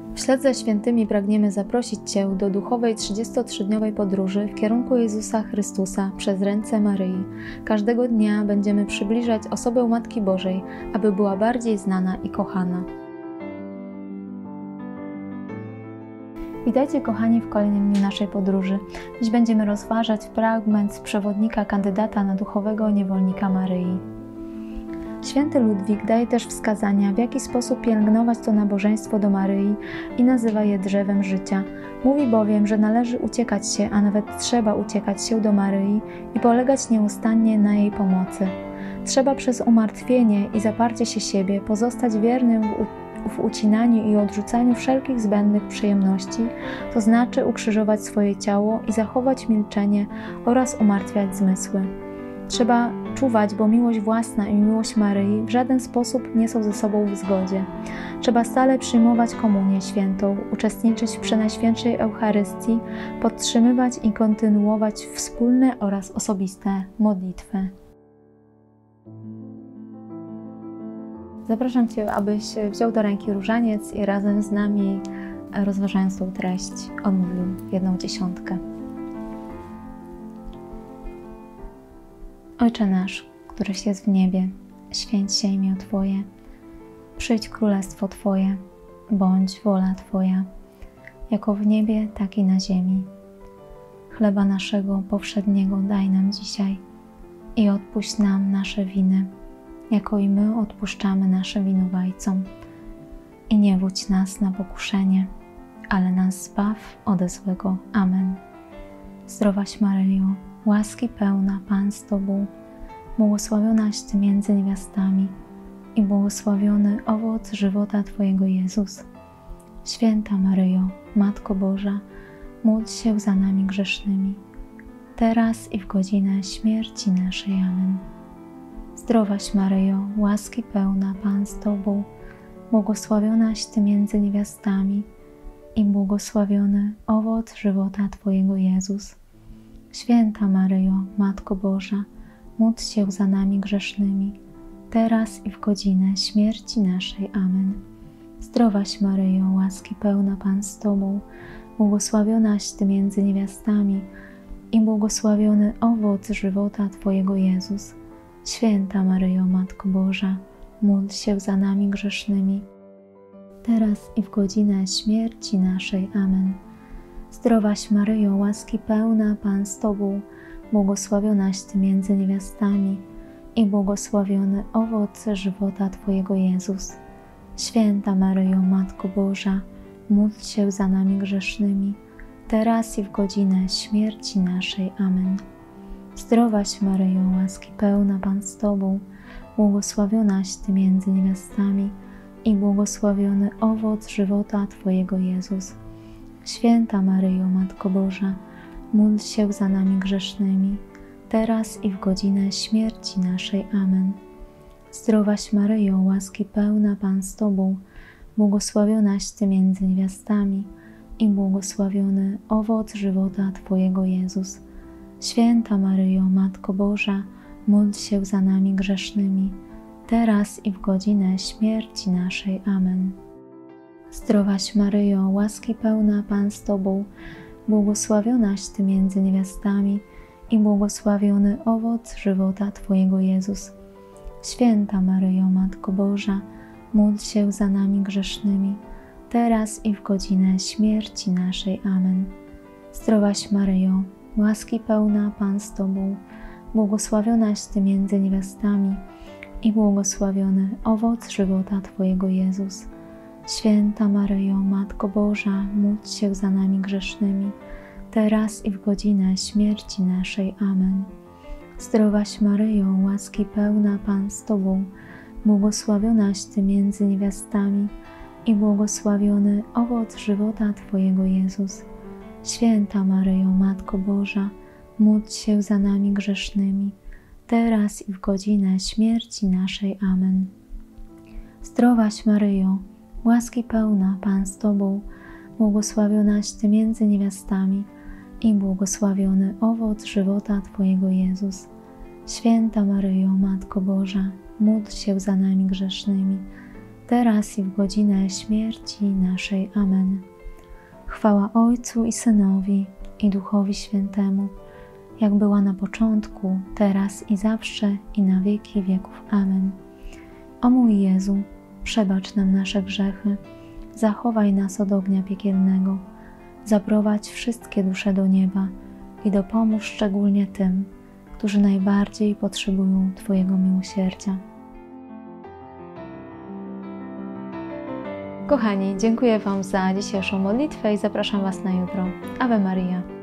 Wśled za świętymi pragniemy zaprosić Cię do duchowej 33-dniowej podróży w kierunku Jezusa Chrystusa przez ręce Maryi. Każdego dnia będziemy przybliżać osobę Matki Bożej, aby była bardziej znana i kochana. Witajcie kochani w kolejnym dniu naszej podróży. Dziś będziemy rozważać fragment z przewodnika kandydata na duchowego niewolnika Maryi. Święty Ludwik daje też wskazania, w jaki sposób pielęgnować to nabożeństwo do Maryi i nazywa je drzewem życia. Mówi bowiem, że należy uciekać się, a nawet trzeba uciekać się do Maryi i polegać nieustannie na jej pomocy. Trzeba przez umartwienie i zaparcie się siebie pozostać wiernym w ucinaniu i odrzucaniu wszelkich zbędnych przyjemności, to znaczy ukrzyżować swoje ciało i zachować milczenie oraz umartwiać zmysły. Trzeba czuwać, bo miłość własna i miłość Maryi w żaden sposób nie są ze sobą w zgodzie. Trzeba stale przyjmować komunię świętą, uczestniczyć w Przenajświętszej Eucharystii, podtrzymywać i kontynuować wspólne oraz osobiste modlitwy. Zapraszam Cię, abyś wziął do ręki różaniec i razem z nami, rozważając tą treść, odmówił jedną dziesiątkę. Ojcze nasz, któryś jest w niebie, święć się imię Twoje. Przyjdź królestwo Twoje, bądź wola Twoja, jako w niebie, tak i na ziemi. Chleba naszego powszedniego daj nam dzisiaj i odpuść nam nasze winy, jako i my odpuszczamy naszym winowajcom. I nie wódź nas na pokuszenie, ale nas zbaw ode złego. Amen. Zdrowaś Maryjo, łaski pełna, Pan z Tobą, błogosławionaś Ty między niewiastami i błogosławiony owoc żywota Twojego Jezus. Święta Maryjo, Matko Boża, módl się za nami grzesznymi, teraz i w godzinę śmierci naszej. Amen. Zdrowaś Maryjo, łaski pełna, Pan z Tobą, błogosławionaś Ty między niewiastami i błogosławiony owoc żywota Twojego Jezus. Święta Maryjo, Matko Boża, módl się za nami grzesznymi, teraz i w godzinę śmierci naszej. Amen. Zdrowaś Maryjo, łaski pełna, Pan z Tobą, błogosławionaś Ty między niewiastami i błogosławiony owoc żywota Twojego Jezus. Święta Maryjo, Matko Boża, módl się za nami grzesznymi, teraz i w godzinę śmierci naszej. Amen. Zdrowaś Maryjo, łaski pełna, Pan z Tobą, błogosławionaś Ty między niewiastami i błogosławiony owoc żywota Twojego Jezus. Święta Maryjo, Matko Boża, módl się za nami grzesznymi, teraz i w godzinę śmierci naszej. Amen. Zdrowaś Maryjo, łaski pełna, Pan z Tobą, błogosławionaś Ty między niewiastami i błogosławiony owoc żywota Twojego Jezus. Święta Maryjo, Matko Boża, módl się za nami grzesznymi, teraz i w godzinę śmierci naszej. Amen. Zdrowaś Maryjo, łaski pełna, Pan z Tobą, błogosławionaś Ty między niewiastami i błogosławiony owoc żywota Twojego Jezus. Święta Maryjo, Matko Boża, módl się za nami grzesznymi, teraz i w godzinę śmierci naszej. Amen. Zdrowaś Maryjo, łaski pełna, Pan z Tobą, błogosławionaś Ty między niewiastami i błogosławiony owoc żywota Twojego Jezus. Święta Maryjo, Matko Boża, módl się za nami grzesznymi, teraz i w godzinę śmierci naszej. Amen. Zdrowaś Maryjo, łaski pełna, Pan z Tobą, błogosławionaś Ty między niewiastami i błogosławiony owoc żywota Twojego Jezus. Święta Maryjo, Matko Boża, módl się za nami grzesznymi, teraz i w godzinę śmierci naszej. Amen. Zdrowaś Maryjo, łaski pełna, Pan z Tobą, błogosławionaś Ty między niewiastami i błogosławiony owoc żywota Twojego Jezus. Święta Maryjo, Matko Boża, módl się za nami grzesznymi, teraz i w godzinę śmierci naszej. Amen. Zdrowaś Maryjo, łaski pełna, Pan z Tobą, błogosławionaś Ty między niewiastami i błogosławiony owoc żywota Twojego Jezus. Święta Maryjo, Matko Boża, módl się za nami grzesznymi, teraz i w godzinę śmierci naszej. Amen. Chwała Ojcu i Synowi, i Duchowi Świętemu, jak była na początku, teraz i zawsze, i na wieki wieków. Amen. O mój Jezu, przebacz nam nasze grzechy, zachowaj nas od ognia piekielnego, zaprowadź wszystkie dusze do nieba i dopomóż szczególnie tym, którzy najbardziej potrzebują Twojego miłosierdzia. Kochani, dziękuję Wam za dzisiejszą modlitwę i zapraszam Was na jutro. Ave Maria.